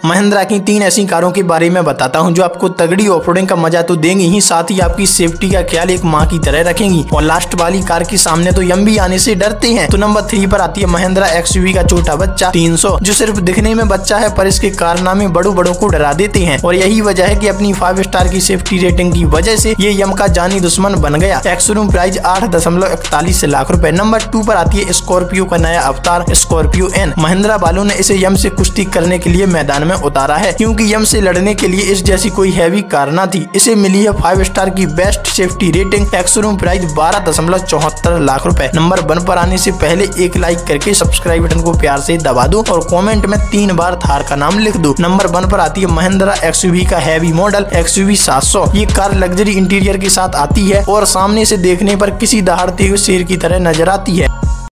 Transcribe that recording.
महिंद्रा की 3 ऐसी कारों के बारे में बताता हूं जो आपको तगड़ी ऑफरोडिंग का मजा तो देंगी ही, साथ ही आपकी सेफ्टी का ख्याल एक माँ की तरह रखेंगी। और लास्ट वाली कार के सामने तो यम भी आने से डरते हैं। तो नंबर 3 पर आती है महिंद्रा XUV का छोटा बच्चा 300, जो सिर्फ दिखने में बच्चा है पर इसके कारनामे बड़ों को डरा देते हैं। और यही वजह है कि अपनी 5 स्टार की सेफ्टी रेटिंग की वजह से ये यम का जानी दुश्मन बन गया। एक्स-शोरूम प्राइस 8.41 लाख रुपए। नंबर 2 पर आती है स्कॉर्पियो का नया अवतार स्कॉर्पियो N। महिंद्रा वालों ने इसे यम से कुश्ती करने के लिए मैदान में उतारा है, क्योंकि यम से लड़ने के लिए इस जैसी कोई हैवी कार ना थी। इसे मिली है 5 स्टार की best safety rating. Ex-showroom price 12.74 lakh रुपए। नंबर 1 पर आने से पहले एक लाइक करके सब्सक्राइब बटन को प्यार से दबा दो और कमेंट में 3 बार थार का नाम लिख दो। नंबर 1 पर आती है महिंद्रा XUV का हैवी मॉडल XUV 700। ये कार लग्जरी इंटीरियर के साथ आती है और सामने से देखने पर किसी दहाड़ते हुए शेर की तरह नजर आती है।